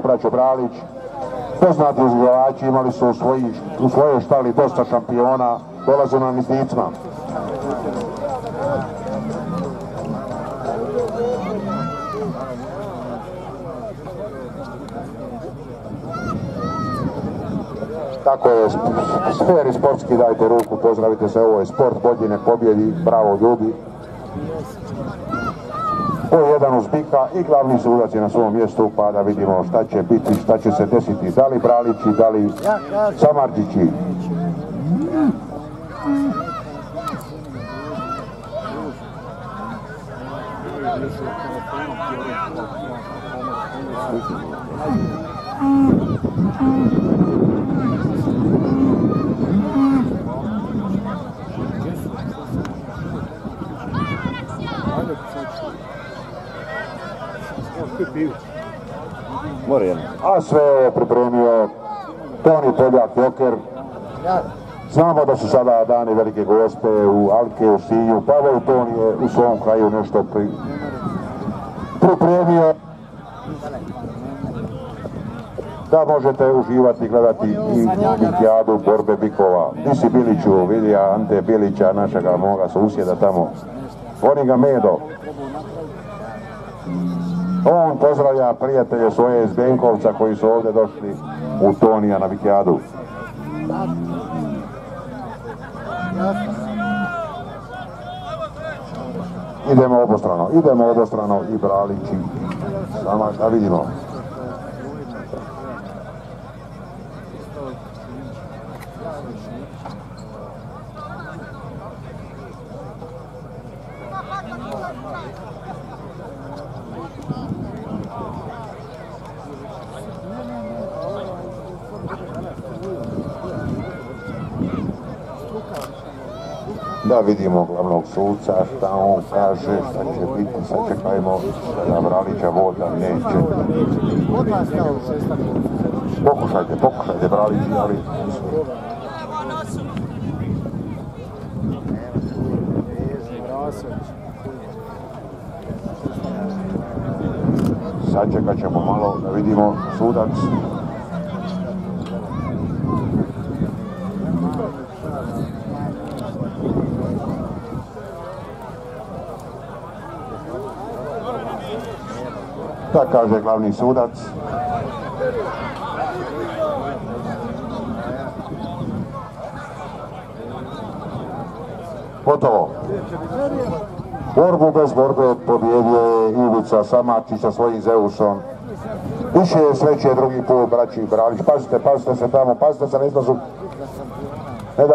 braće Bralić. Poznati uzgajivači, imali su u svojoj štali dosta šampiona, dolaze nam iz Nicma. Tako je, sferi sportski, dajte ruku, pozdravite se, ovo je sport, bolji nek pobjedi, bravo ljudi. Ovo je jedan uz bika i glavni sudac je na svom mjestu, pa da vidimo šta će biti, šta će se desiti, da li Bralići, da li Samardžići. A sve je pripremio Toni Poljak Joker. Znamo da su sada dani velike gospe u Alke, u Sinju, pa evo Toni je u svom kraju nešto pripremio da možete uživati i gledati i bikijadu borbe bikova. Di si Biliću, vidi Ante Bilića, našega moga susjeda tamo. Oni ga Medo. On pozdravlja prijatelje svoje iz Benkovca koji su ovdje došli u Tonija na bikijadu. Idemo obostrano i Bralići. Sama da vidimo. Da vidimo glavnog suca, šta on kaže, šta će biti, sačekajmo da Bralića voda neće. Pokušajte Bralići, ali... Sačekat ćemo malo da vidimo sudac. Da kaže glavni sudac. Gotovo. Borbu bez borbe pobjedio je Ivica Samardžić sa svojim Zeusom. Više je sreće drugi put, braći Bralić. Pazite se tamo, pazite se na izlazu.